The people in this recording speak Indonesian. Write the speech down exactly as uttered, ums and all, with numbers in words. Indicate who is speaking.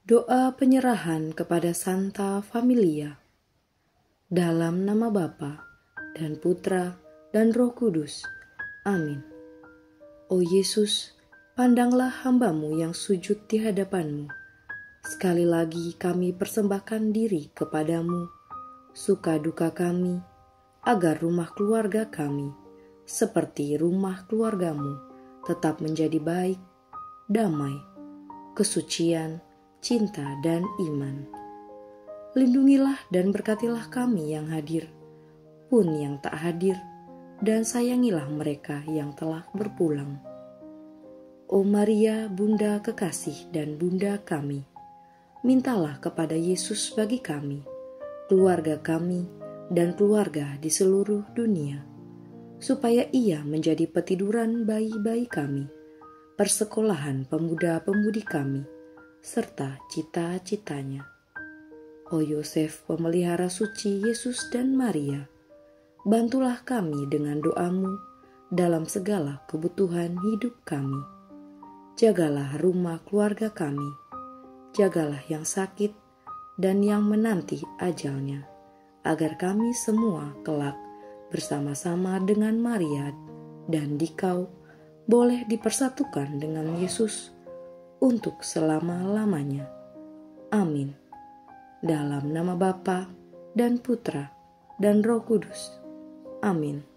Speaker 1: Doa penyerahan kepada Santa Familia. Dalam nama Bapa dan Putra dan Roh Kudus. Amin. O Yesus, pandanglah hamba-Mu yang sujud di hadapan-Mu. Sekali lagi kami persembahkan diri kepadamu, suka duka kami, agar rumah keluarga kami, seperti rumah keluarga-Mu, tetap menjadi baik, damai, kesucian, cinta, dan iman. Lindungilah dan berkatilah kami yang hadir, pun yang tak hadir, dan sayangilah mereka yang telah berpulang. O Maria, Bunda kekasih dan Bunda kami, mintalah kepada Yesus bagi kami, keluarga kami, dan keluarga di seluruh dunia, supaya Ia menjadi petiduran bayi-bayi kami, persekolahan pemuda-pemudi kami, serta cita-citanya. O Yosef, pemelihara suci Yesus dan Maria, bantulah kami dengan doa-Mu dalam segala kebutuhan hidup kami. Jagalah rumah keluarga kami, jagalah yang sakit dan yang menanti ajalnya, agar kami semua kelak bersama-sama dengan Maria dan Dikau boleh dipersatukan dengan Yesus untuk selama-lamanya. Amin. Dalam nama Bapa dan Putra dan Roh Kudus. Amin.